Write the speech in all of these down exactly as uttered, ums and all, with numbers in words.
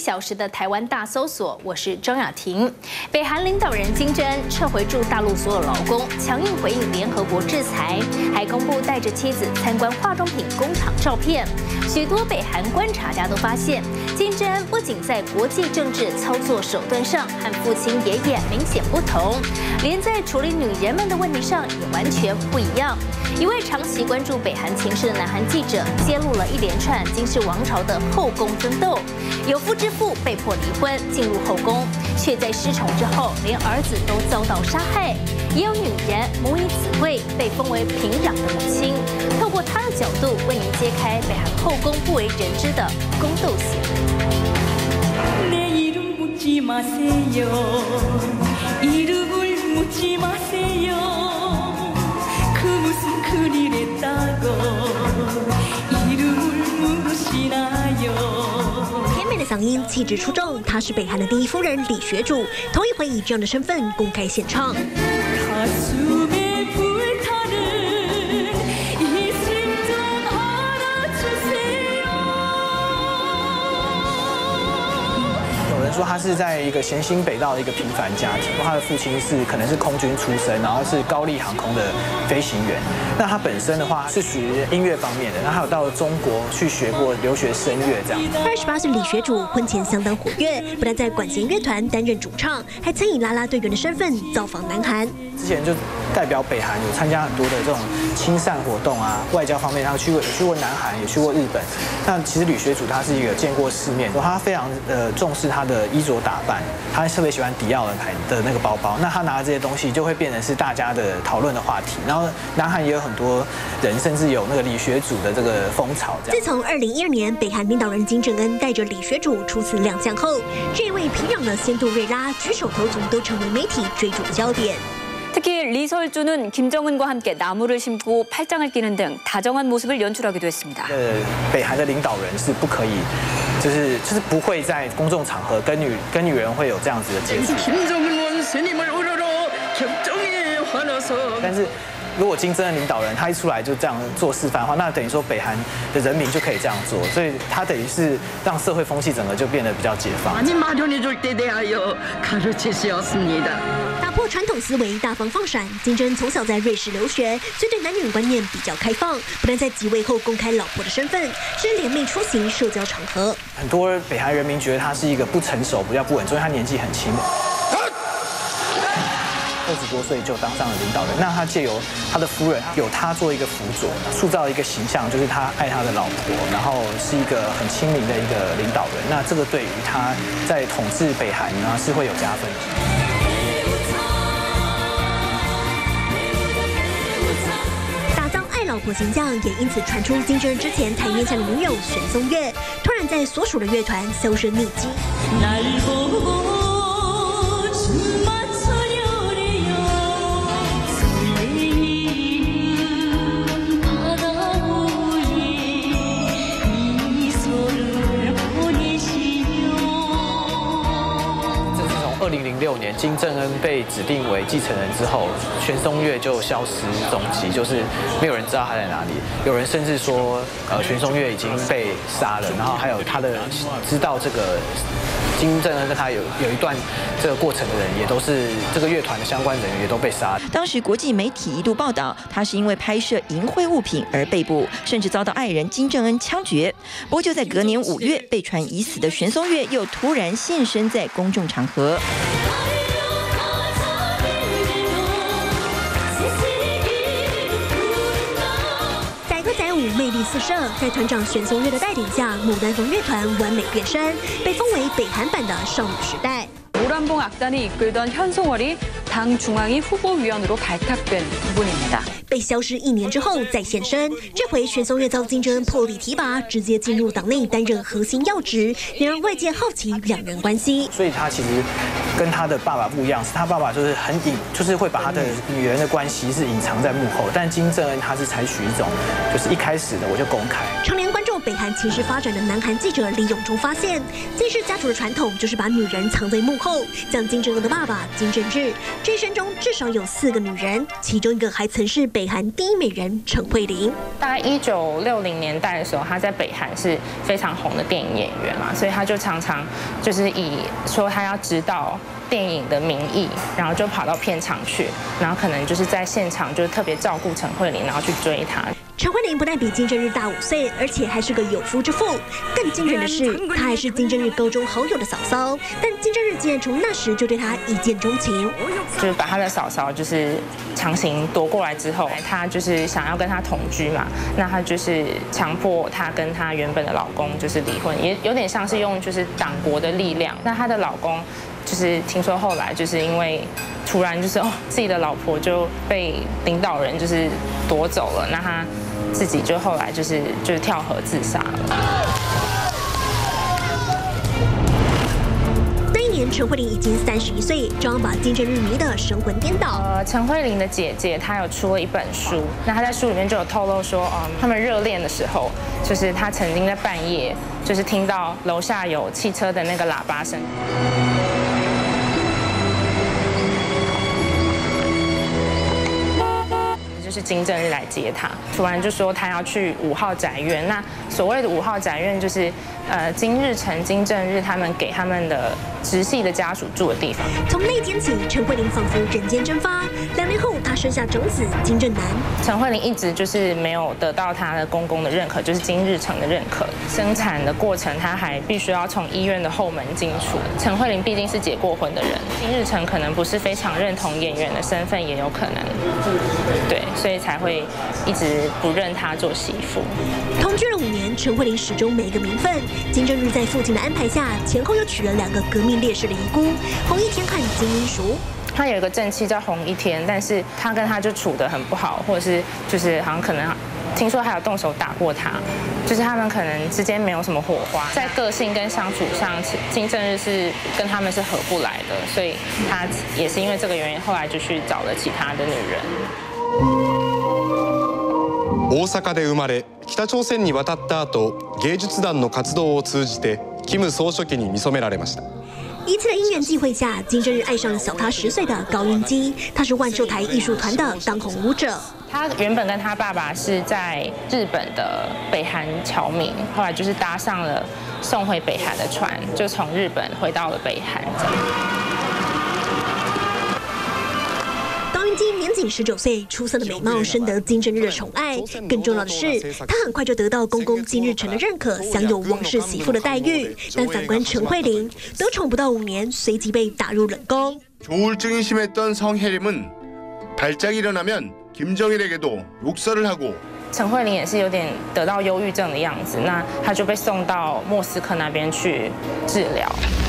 小时的台湾大搜索，我是张雅婷。北韩领导人金正恩撤回驻大陆所有劳工，强硬回应联合国制裁，还公布带着妻子参观化妆品工厂照片。许多北韩观察家都发现，金正恩不仅在国际政治操作手段上和父亲爷爷明显不同，连在处理女人们的问题上也完全不一样。一位长期关注北韩情势的南韩记者揭露了一连串金氏王朝的后宫争斗，有夫之妇被迫离婚进入后宫，却在失宠之后连儿子都遭到杀害，也有女人母以子贵被封为平壤的母亲。透过她的角度为您揭开北韩后宫不为人知的宫斗险。甜美的嗓音，气质出众，她是北韩的第一夫人李学主，头一回以这样的身份公开献唱。 说他是在一个咸兴北道的一个平凡家庭，他的父亲是可能是空军出身，然后是高丽航空的飞行员。那他本身的话是属于音乐方面的，那还有到中国去学过留学声乐这样。 二十八岁李学主婚前相当活跃，不但在管弦乐团担任主唱，还曾以啦啦队员的身份造访南韩。 之前就代表北韩有参加很多的这种亲善活动啊，外交方面他去过，也去过南韩，也去过日本。那其实李学主他是一个见过世面，他非常呃重视他的衣着打扮，他特别喜欢迪奥的牌的那个包包。那他拿的这些东西就会变成是大家的讨论的话题。然后南韩也有很多人甚至有那个李学主的这个风潮。 自从二零一二年北韩领导人金正恩带着李学主初次亮相后，这位平壤的仙杜瑞拉举手投足都成为媒体追逐的焦点。 특히 리설주는 김정은과 함께 나무를 심고 팔짱을 끼는 등 다정한 모습을 연출하기도 했습니다. 呃，北韩的领导人是不可以，就是就是不会在公众场合跟女跟女人会有这样子的接触。 但是。 如果金正恩领导人他一出来就这样做示范的话，那等于说北韩的人民就可以这样做，所以他等于是让社会风气整个就变得比较解放。 打破传统思维，大方放闪。金正恩从小在瑞士留学，所以对男女观念比较开放。不但在即位后公开老婆的身份，甚至联袂出席社交场合。 很多北韩人民觉得他是一个不成熟、比较不稳重，因为他年纪很轻。 二十多岁就当上了领导人，那他借由他的夫人，有他做一个辅佐，塑造一个形象，就是他爱他的老婆，然后是一个很亲民的一个领导人。那这个对于他在统治北韩呢是会有加分的。 打造爱老婆形象，也因此传出金正恩之前台面下的女友玄松月，突然在所属的乐团销声匿迹。 二零零六年，金正恩被指定为继承人之后，玄松月就消失踪迹，就是没有人知道他在哪里。有人甚至说，呃，玄松月已经被杀了，然后还有他的知道这个金正恩跟他有有一段这个过程的人，也都是这个乐团的相关人员，也都被杀。 当时国际媒体一度报道，他是因为拍摄淫秽物品而被捕，甚至遭到爱人金正恩枪决。不过就在隔年五月，被传已死的玄松月又突然现身在公众场合。 魅力四射，在团长玄松月的带领下，牡丹峰乐团完美变身，被封为北韩版的少女时代。 모란봉 악단이 이끌던 현송월이 당 중앙위 후보위원으로 발탁된 부분입니다. 被消失一年之后再现身，这回玄松月遭金正恩破例提拔，直接进入党内担任核心要职，也让外界好奇两人关系。 所以他其实跟他的爸爸不一样，是他爸爸就是很隐，就是会把他的女人的关系是隐藏在幕后，但金正恩他是采取一种，就是一开始的我就公开。 常年关注北韩情势发展的南韩记者李永忠发现，金氏家族的传统就是把女人藏在幕后。 像金正恩的爸爸金正日，这一生中至少有四个女人，其中一个还曾是北北韩第一美人陈慧琳。 大概一九六零年代的时候，她在北韩是非常红的电影演员嘛，所以她就常常就是以说她要指导电影的名义，然后就跑到片场去，然后可能就是在现场就特别照顾陈慧琳，然后去追她。 陈慧琳不但比金正日大五岁，而且还是个有夫之妇。更惊人的是，她还是金正日高中好友的嫂嫂。但金正日竟然从那时就对她一见钟情， 就是把他的嫂嫂就是强行夺过来之后，他就是想要跟她同居嘛，那他就是强迫她跟她原本的老公就是离婚，也有点像是用就是党国的力量。那她的老公就是听说后来就是因为突然就是哦自己的老婆就被领导人就是夺走了，那他自己就后来就是就是跳河自杀了。 那一年，陈慧琳已经三十一岁，照样把金正日迷得神魂颠倒。 呃，陈慧琳的姐姐她有出了一本书，那她在书里面就有透露说，嗯，他们热恋的时候，就是她曾经在半夜就是听到楼下有汽车的那个喇叭声。就是金正日来接他，突然就说他要去五号宅院。那所谓的五号宅院，就是呃金日成、金正日他们给他们的直系的家属住的地方。 从那天起，陈慧琳仿佛人间蒸发。两年后，她生下长子金正男。 陈慧琳一直就是没有得到她的公公的认可，就是金日成的认可。生产的过程，她还必须要从医院的后门进出。陈慧琳毕竟是结过婚的人，金日成可能不是非常认同演员的身份，也有可能，对。所以才会一直不认她做媳妇。 同居了五年，陈慧琳始终没个名分。金正日在父亲的安排下，前后又娶了两个革命烈士的遗孤，洪一天和金英淑。 他有一个正妻叫洪一天，但是他跟他就处得很不好，或者是就是好像可能听说还有动手打过他，就是他们可能之间没有什么火花，在个性跟相处上，金正日是跟他们是合不来的，所以他也是因为这个原因，后来就去找了其他的女人。 大阪で生まれ、北朝鮮に渡った後、芸術団の活動を通じて、金総書記に見初められました。 一次的因缘际会下，金正日爱上了小他十岁的高云基，他是万寿台艺术团的当红舞者。 他原本跟他爸爸是在日本的北韩侨民，后来就是搭上了送回北韩的船，就从日本回到了北韩。高云基年仅十九岁，出色的美貌深得金正日的宠爱。更重要的是，他很快就得到公公金日成的认可，享有王室媳妇的待遇。但反观陈慧琳，得宠不到五年，随即被打入冷宫。 조울증이 심했던 성혜림은 발작이 일어나면 김정일에게도 욕설을 하고 陈慧琳也是有点得到忧郁症的样子，那她就被送到莫斯科那边去治疗。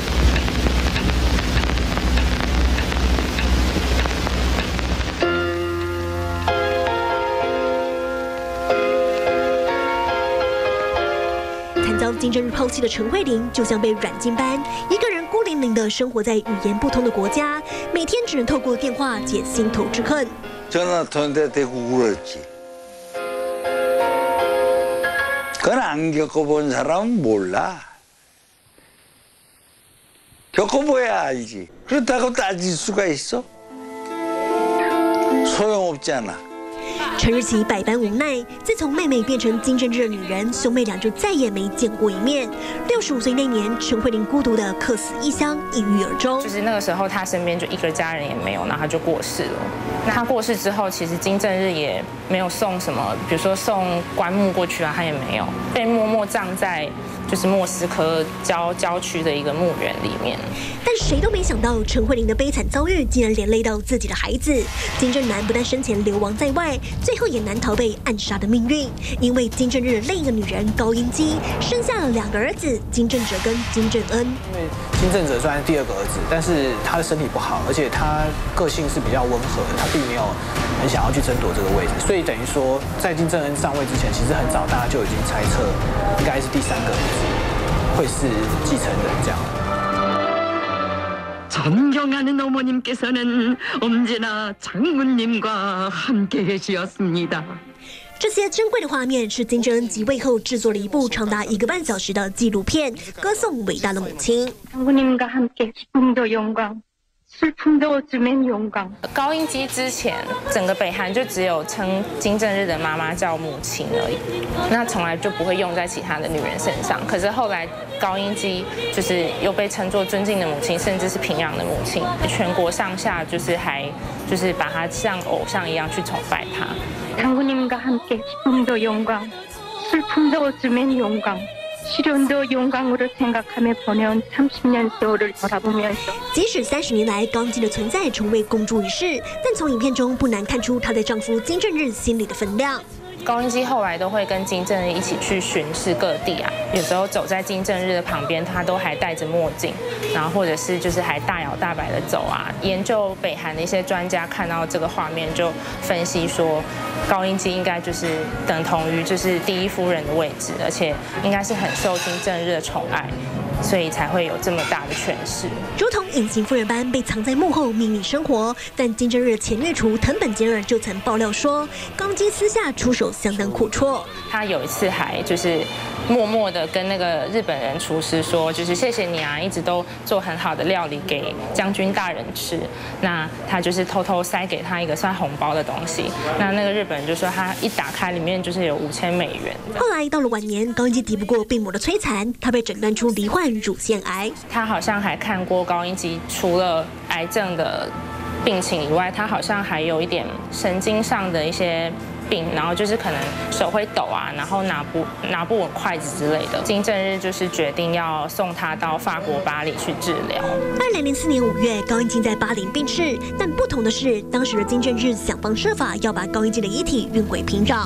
遭金正日抛弃的陈慧琳，就像被软禁般，一个人孤零零地生活在语言不通的国家，每天只能透过电话解心头之恨。 전화 통화인데 대고 울었지. 그건 안 겪어본 사람은 몰라. 겪어봐야 알지. 그렇다고 따질 수가 있어? 소용없잖아. 陈日奇百般无奈，自从妹妹变成金正日的女人，兄妹俩就再也没见过一面。六十五岁那年，陈慧琳孤独的客死异乡，抑郁而终。就是那个时候，她身边就一个家人也没有，然后她就过世了。那她过世之后，其实金正日也没有送什么，比如说送棺木过去啊，他也没有，被默默葬在就是莫斯科郊郊区的一个墓园里面。但谁都没想到，陈慧琳的悲惨遭遇竟然连累到自己的孩子。金正男不但生前流亡在外，最后也难逃被暗杀的命运。因为金正日另一个女人高英基生下了两个儿子，金正哲跟金正恩。 因为金正哲虽然第二个儿子，但是他的身体不好，而且他个性是比较温和的，他并没有很想要去争夺这个位置，所以等于说，在金正恩上位之前，其实很早大家就已经猜测，应该是第三个儿子会是继承人这样。 존경하는 어머님께서는 언제나 장모님과 함께 계시었습니다. 这些珍贵的画面是金正恩即位后制作了一部长达一个半小时的纪录片，歌颂伟大的母亲。 장모님과 함께 기쁨도 영광, 高英基之前，整个北韩就只有称金正日的妈妈叫母亲而已，那从来就不会用在其他的女人身上。可是后来高英基就是又被称作尊敬的母亲，甚至是平壤的母亲，全国上下就是还就是把她像偶像一样去崇拜她。 장군님과 함께 기쁨도 영광, 슬픔도 어쩌면 영광. 시련도 영광으로 생각하며 보내온 삼십 년 세월을 돌아보면서 即使三十年来高英基的存在从未公诸于世，但从影片中不难看出她在丈夫金正日心里的分量。 高英基后来都会跟金正日一起去巡视各地啊，有时候走在金正日的旁边，他都还戴着墨镜，然后或者是就是还大摇大摆的走啊。研究北韩的一些专家看到这个画面，就分析说，高英基应该就是等同于就是第一夫人的位置，而且应该是很受金正日的宠爱。所以才会有这么大的诠释， 如同隐形夫人般被藏在幕后秘密生活。但金正日前月厨藤本健二就曾爆料说，高英基私下出手相当阔绰。 他有一次还就是默默的跟那个日本人厨师说，就是谢谢你啊，一直都做很好的料理给将军大人吃。那他就是偷偷塞给他一个算红包的东西。那那个日本人就说他一打开里面就是有五千美元。 后来到了晚年，高英基敌不过病魔的摧残，他被诊断出罹患乳腺癌。 他好像还看过高英基除了癌症的病情以外，他好像还有一点神经上的一些病，然后就是可能手会抖啊，然后拿不拿不稳筷子之类的。金正日就是决定要送他到法国巴黎去治疗。 二零零四年五月，高英基在巴黎病逝，但不同的是，当时的金正日想方设法要把高英基的遗体运回平壤。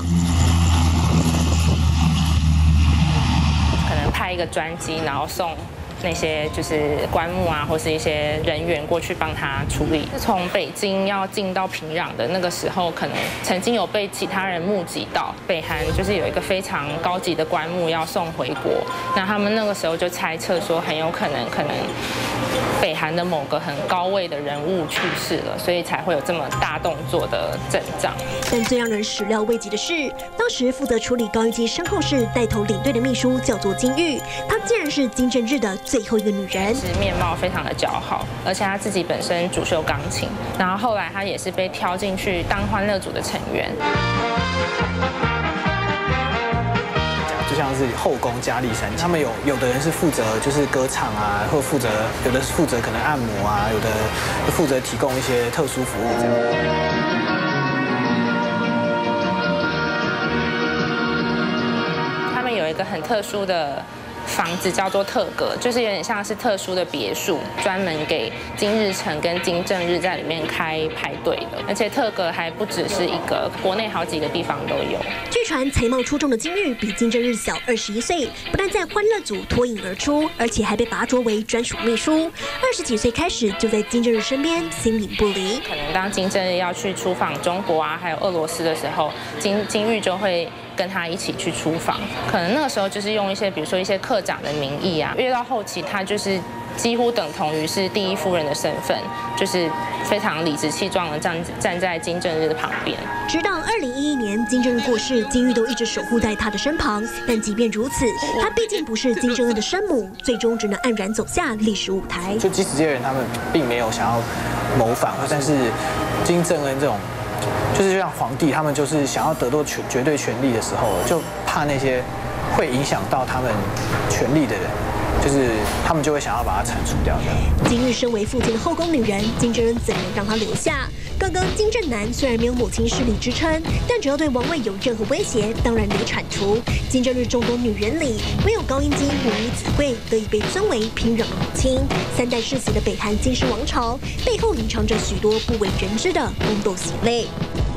可能派一个专机，然后送那些就是棺木啊，或是一些人员过去帮他处理。从北京要进到平壤的那个时候，可能曾经有被其他人目击到，北韩就是有一个非常高级的棺木要送回国，那他们那个时候就猜测说，很有可能可能北韩的某个很高位的人物去世了，所以才会有这么大动作的阵仗。 但最让人始料未及的是，当时负责处理高英基身后事、带头领队的秘书叫做金玉，她竟然是金正日的最后一个女人。 是面貌非常的姣好，而且她自己本身主修钢琴，然后后来她也是被挑进去当欢乐组的成员。 就像是后宫佳丽三千，他们有有的人是负责就是歌唱啊，或负责有的是负责可能按摩啊，有的负责提供一些特殊服务这样。 他们有一个很特殊的房子叫做特阁，就是有点像是特殊的别墅，专门给金日成跟金正日在里面开派对的。而且特阁还不只是一个，国内好几个地方都有。 据传才貌出众的金玉比金正日小二十一岁，不但在欢乐组脱颖而出，而且还被拔擢为专属秘书。二十几岁开始就在金正日身边形影不离。 可能当金正日要去出访中国啊，还有俄罗斯的时候，金金玉就会跟他一起去出访。可能那个时候就是用一些，比如说一些课长的名义啊，越到后期他就是几乎等同于是第一夫人的身份，就是非常理直气壮的站站在金正日的旁边。 直到二零一一年金正日过世，金玉都一直守护在他的身旁。但即便如此，她毕竟不是金正恩的生母，最终只能黯然走下历史舞台。 就即使这些人他们并没有想要谋反，但是金正恩这种。就是就像皇帝，他们就是想要得到绝绝对权力的时候，就怕那些会影响到他们权力的人，就是他们就会想要把它铲除掉。 金玉身为父亲的后宫女人，金正恩怎能让她留下？哥哥金正男虽然没有母亲势力支撑，但只要对王位有任何威胁，当然得铲除。金正日众多女人里，唯有高英基母以子贵得以被尊为平壤的母亲。三代世袭的北韩金氏王朝背后隐藏着许多不为人知的宫斗血泪。